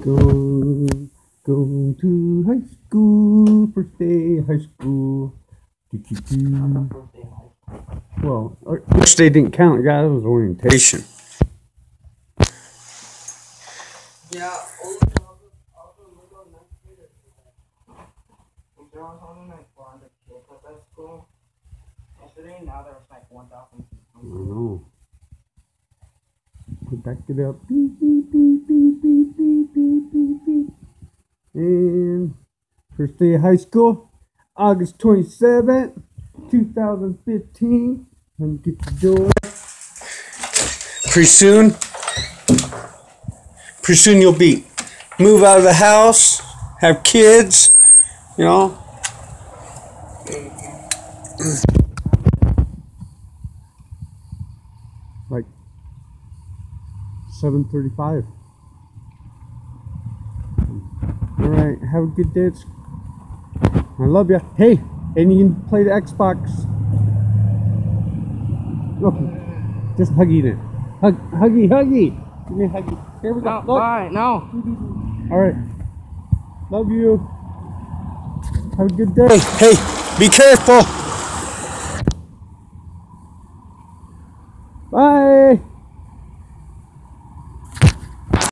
Go, go to high school, first day high school. Well, first day didn't count, guys. It was orientation. Yeah, yesterday, now there's like 1,000 people. I know. Back it up. Beep, beep, beep, beep, beep, beep, beep, beep, beep. And first day of high school, August 27th, 2015. Let me get the door. Pretty soon you'll be move out of the house, have kids, you know. Like 7:35. All right, have a good day. I love you. Hey, and you can play the Xbox. Okay, just huggy then. Huggy. Give me a huggy. Here we go. No, bye. No. All right. Love you. Have a good day. Hey, be careful.